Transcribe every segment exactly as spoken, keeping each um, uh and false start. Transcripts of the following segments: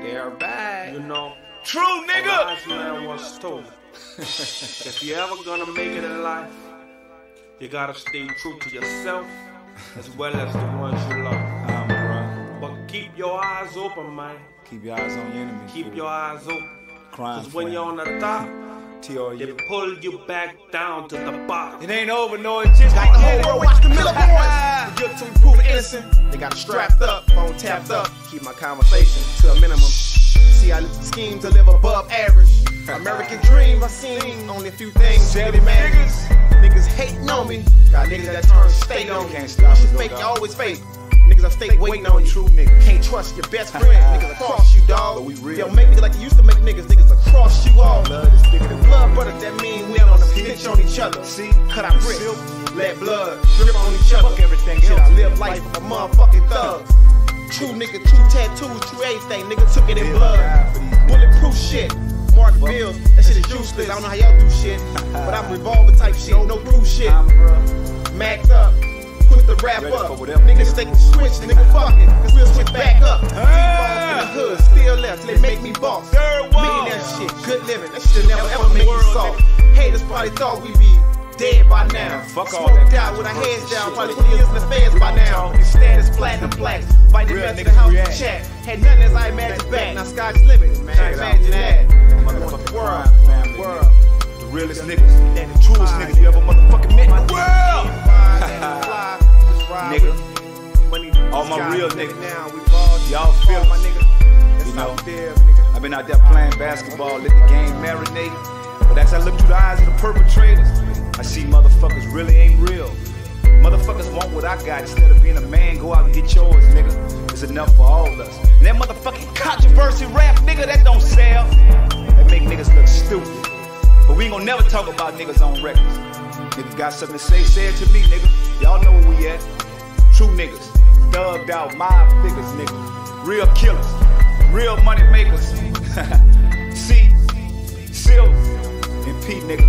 They're back. You know, true nigga. a wise man once told, if you're ever gonna make it in life, you gotta stay true to yourself as well as the ones you love. Um, bro. But keep your eyes open, man. Keep your eyes on your enemy. Keep fool. your eyes open. Crying Cause for when him. you're on the top, T R they U. pull you back down to the bottom. It ain't over, no, it's just Got the whole world watch the Miller Boys. We guilty, we proven innocent. They got it strapped up, phone tapped up. Keep my conversation to a minimum. See, I scheme to live above average. American dream, I seen only a few things. Seven Really, man. figures. Niggas hating on me. Got niggas that turn state on me. Can't stop Once you us, no fake, you doubt. always fake. Niggas I stay waiting on you. True niggas. Can't trust your best friend. Niggas across you, dog. But we real. They'll make me like they used to make niggas. Niggas across you all. Blood is thicker than Blood brother, that mean we don't snitch on each other. See? Cut our bricks, let blood drip on each other. Fuck everything Shit, else. I live life of a motherfucking thug. True nigga, true tattoos, true everything. Nigga took it in Live blood. die for these niggas. Bulletproof shit. Mark bills, that shit is useless. I don't know how y'all do shit, but I'm revolver type shit. No proof shit. I'm, bro. Macked up. Put the rap Ready up. for whatever Niggas niggas take the switch, nigga fuck it. Cause we'll switch back up. Three balls in the hood, still left. They make me boss. Third wall. Millionaire shit, good living. That shit never ever make me soft. Haters probably thought we be dead by now. Fuck all Smoked that out with our heads controversy down, shit. probably years in the feds by now. His status platinum plaques. Fighting Real mess in niggas the house react. to chat. Had nothing as I imagined back. Now sky's the limit, man. Check it out. Imagine that. Motherfucking World, crime family. world. The realest niggas. That The truest niggas you ever motherfucking met in the world. Nigga. All my real niggas. Y'all feel my us. nigga. You know, Feel, nigga. I've been out there playing basketball, let the game marinate. But as I look through the eyes of the perpetrators, I see motherfuckers really ain't real. Motherfuckers want what I got instead of being a man, go out and get yours, nigga. It's enough for all of us. And that motherfucking controversy rap, nigga, that don't sell. That make niggas look stupid. But we ain't gonna never talk about niggas on records. Niggas got something to say, say it to me, nigga. Y'all know where we at. True niggas. Thugged out, mob figures, nigga. Real killers. Real money makers. C, Silk, and P, nigga.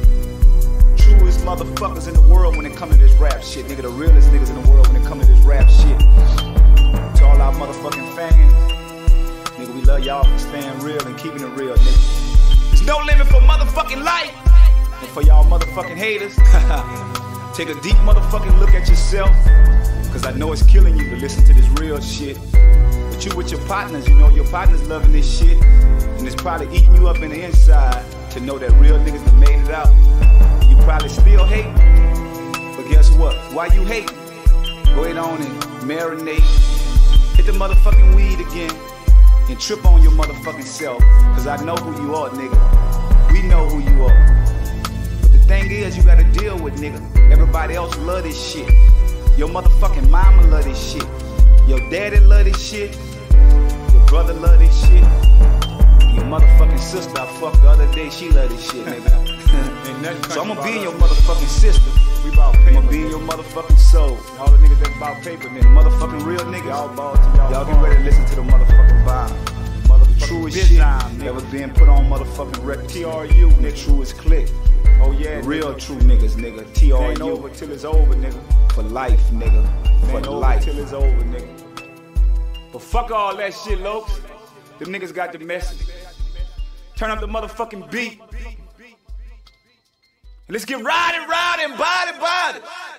Truest motherfuckers in the world when it come to this rap shit, nigga. The realest niggas in the world when it come to this rap shit. To all our motherfucking fans, nigga, we love y'all for staying real and keeping it real, nigga. There's no limit for motherfucking life. And for y'all motherfucking haters, take a deep motherfucking look at yourself. Cause I know it's killing you to listen to this real shit. But you with your partners, you know your partners loving this shit. And it's probably eating you up in the inside to know that real niggas done made it out. You probably still hate. But guess what? Why you hate? Go ahead on and marinate. Hit the motherfucking weed again. And trip on your motherfucking self. Cause I know who you are, nigga. We know who you are. But the thing is, you gotta deal with, nigga. Everybody else love this shit. Your motherfucking mama love this shit. Your daddy love this shit. Your brother love this shit. Your motherfucking sister I fucked the other day, she love this shit, nigga. So I'ma be in your motherfucking system. We bout paper. I'ma be in your motherfucking soul. All the niggas that bout paper, And nigga. the motherfucking real niggas, Y'all ball to y'all. y'all get ready to listen to the motherfucking vibe. Motherfucking Truest big shit time, that nigga. was being put on motherfucking records. T R U, The nigga. truest click. Oh yeah, Real nigga. true niggas, nigga. T It R ain't U. over till it's over, nigga. For life, nigga. For Ain't over life. till it's over, nigga. But fuck all that shit, Lokes. Them niggas got the message. Turn up the motherfucking beat. And let's get riding, riding, body, body.